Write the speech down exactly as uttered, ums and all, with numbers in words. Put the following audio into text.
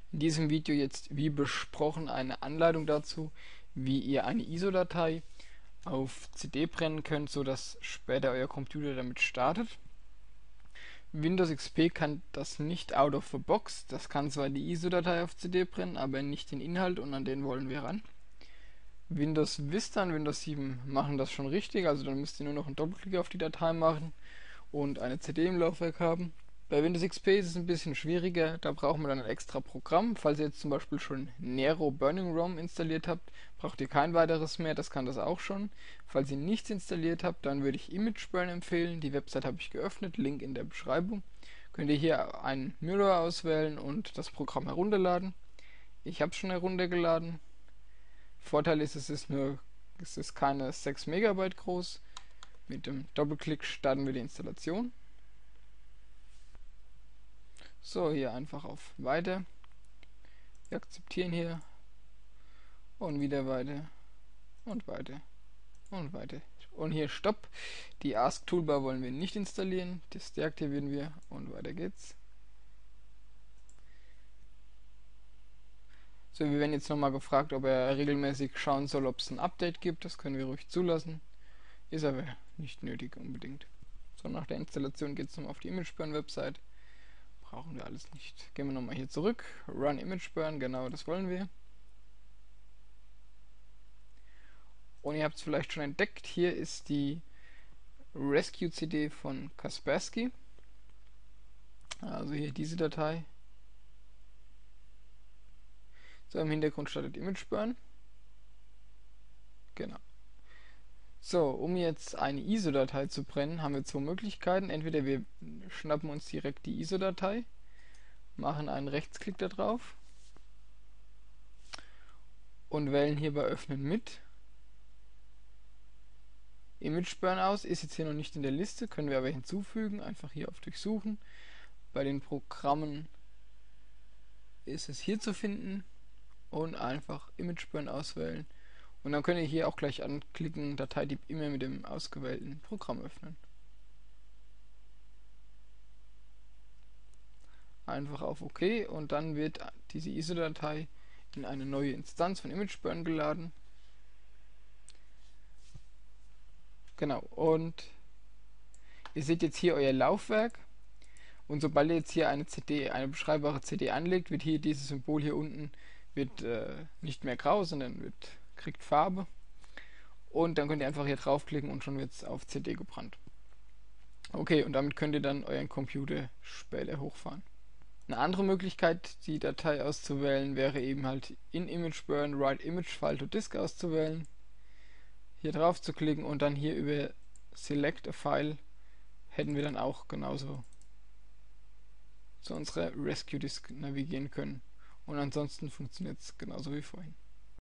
In diesem Video jetzt, wie besprochen, eine Anleitung dazu, wie ihr eine I S O-Datei auf C D brennen könnt, sodass später euer Computer damit startet. Windows X P kann das nicht out of the box. Das kann zwar die I S O-Datei auf C D brennen, aber nicht den Inhalt, und an den wollen wir ran. Windows Vista und Windows sieben machen das schon richtig, also dann müsst ihr nur noch einen Doppelklick auf die Datei machen und eine C D im Laufwerk haben. Bei Windows X P ist es ein bisschen schwieriger, da braucht man dann ein extra Programm. Falls ihr jetzt zum Beispiel schon Nero Burning ROM installiert habt, braucht ihr kein weiteres mehr, das kann das auch schon. Falls ihr nichts installiert habt, dann würde ich ImageBurn empfehlen. Die Website habe ich geöffnet, Link in der Beschreibung. Könnt ihr hier einen Mirror auswählen und das Programm herunterladen. Ich habe es schon heruntergeladen. Vorteil ist, es ist nur, es ist keine sechs Megabyte groß. Mit dem Doppelklick starten wir die Installation. So, hier einfach auf Weiter. Wir akzeptieren hier. Und wieder weiter. Und weiter. Und weiter. Und hier Stopp. Die Ask Toolbar wollen wir nicht installieren. Das deaktivieren wir. Und weiter geht's. So, wir werden jetzt nochmal gefragt, ob er regelmäßig schauen soll, ob es ein Update gibt. Das können wir ruhig zulassen. Ist aber nicht nötig unbedingt. So, nach der Installation geht es nochmal auf die ImageBurn-Website. Brauchen wir alles nicht. Gehen wir nochmal hier zurück. Run ImageBurn, genau das wollen wir. Und ihr habt es vielleicht schon entdeckt, hier ist die Rescue C D von Kaspersky. Also hier diese Datei. So, im Hintergrund startet ImageBurn. Genau. So, um jetzt eine I S O-Datei zu brennen, haben wir zwei Möglichkeiten. Entweder wir schnappen uns direkt die I S O-Datei, machen einen Rechtsklick da drauf und wählen hier bei Öffnen mit. ImageBurn aus, ist jetzt hier noch nicht in der Liste, können wir aber hinzufügen, einfach hier auf Durchsuchen. Bei den Programmen ist es hier zu finden und einfach ImageBurn auswählen. Und dann könnt ihr hier auch gleich anklicken, Dateityp immer mit dem ausgewählten Programm öffnen. Einfach auf OK und dann wird diese I S O-Datei in eine neue Instanz von ImageBurn geladen. Genau, und ihr seht jetzt hier euer Laufwerk, und sobald ihr jetzt hier eine C D, eine beschreibbare C D anlegt, wird hier dieses Symbol hier unten wird äh, nicht mehr grau, sondern wird, kriegt Farbe, und dann könnt ihr einfach hier draufklicken und schon wird es auf C D gebrannt. Okay, und damit könnt ihr dann euren Computer später hochfahren. Eine andere Möglichkeit, die Datei auszuwählen, wäre eben halt in ImageBurn Write Image File to Disk auszuwählen. Hier drauf zu klicken und dann hier über Select a File hätten wir dann auch genauso zu unserer Rescue Disk navigieren können. Und ansonsten funktioniert es genauso wie vorhin.